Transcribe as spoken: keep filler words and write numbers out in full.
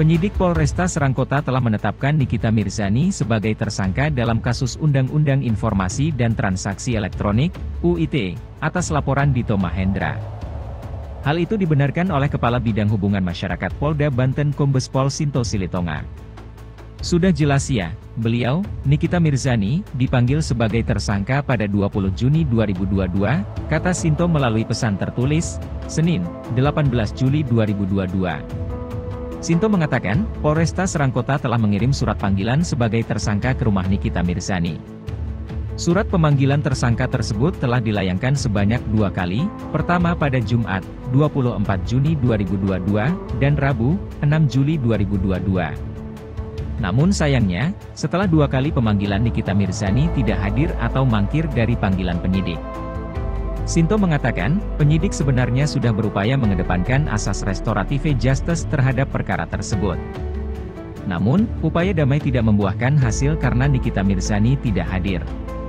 Penyidik Polresta Serangkota telah menetapkan Nikita Mirzani sebagai tersangka dalam kasus Undang-Undang Informasi dan Transaksi Elektronik, U I T E, atas laporan Dito Mahendra. Hal itu dibenarkan oleh Kepala Bidang Hubungan Masyarakat Polda Banten Kombes Pol Sinto Silitonga. Sudah jelas ya, beliau, Nikita Mirzani, dipanggil sebagai tersangka pada dua puluh Juni dua ribu dua puluh dua, kata Sinto melalui pesan tertulis, Senin, delapan belas Juli dua ribu dua puluh dua. Sinto mengatakan, Polresta Serangkota telah mengirim surat panggilan sebagai tersangka ke rumah Nikita Mirzani. Surat pemanggilan tersangka tersebut telah dilayangkan sebanyak dua kali, pertama pada Jumat, dua puluh empat Juni dua ribu dua puluh dua, dan Rabu, enam Juli dua ribu dua puluh dua. Namun sayangnya, setelah dua kali pemanggilan Nikita Mirzani tidak hadir atau mangkir dari panggilan penyidik. Sinto mengatakan, penyidik sebenarnya sudah berupaya mengedepankan asas restoratif justice terhadap perkara tersebut. Namun, upaya damai tidak membuahkan hasil karena Nikita Mirzani tidak hadir.